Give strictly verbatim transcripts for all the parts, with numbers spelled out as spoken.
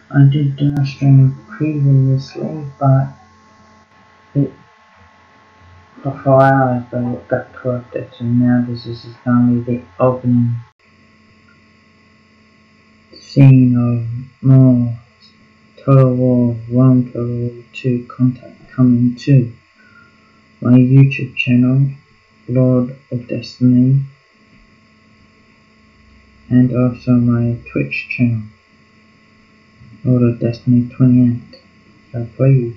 I did do a stream previously, but it, for four hours, but it got corrupted, so now this is only the opening scene of more Total War one, Total War two content coming to my YouTube channel, Lord of Destiny, and also my Twitch channel, Lord of Destiny twenty-eight. So please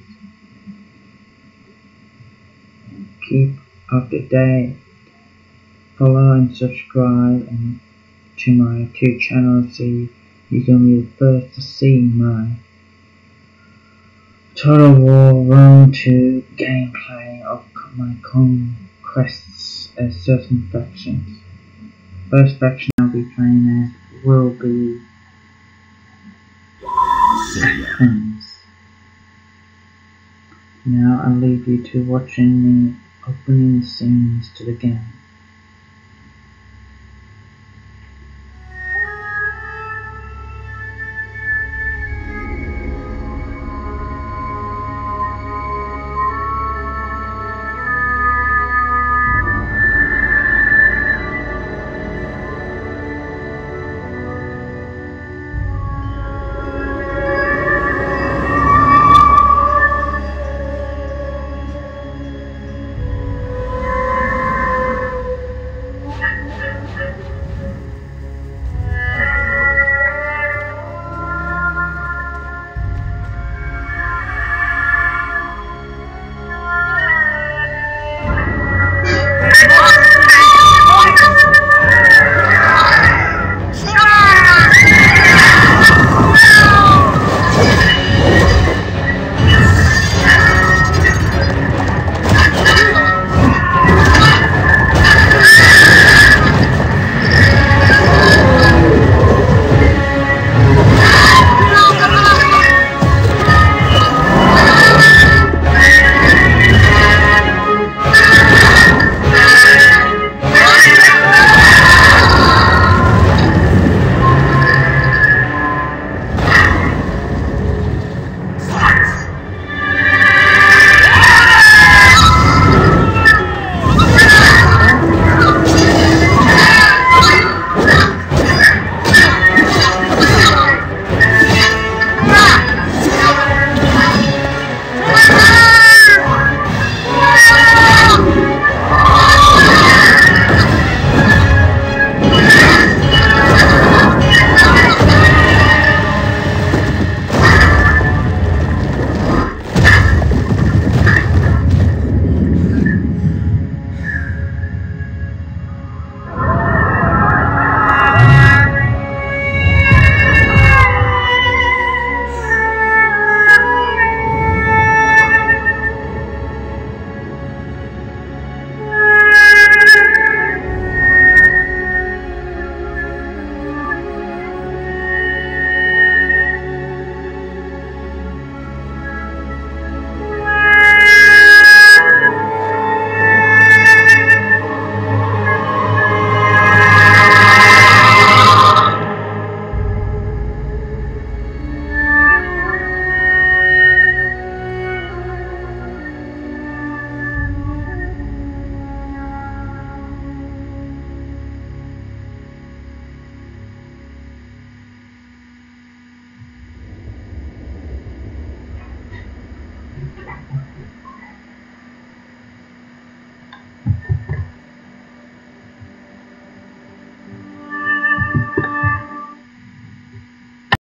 keep up to date, follow and subscribe and to my two channels so you can be the first to see my Total War one two gameplay of my conquests as certain factions. First faction I'll be playing as will be Athens. Now I'll leave you to watching the opening scenes to the game.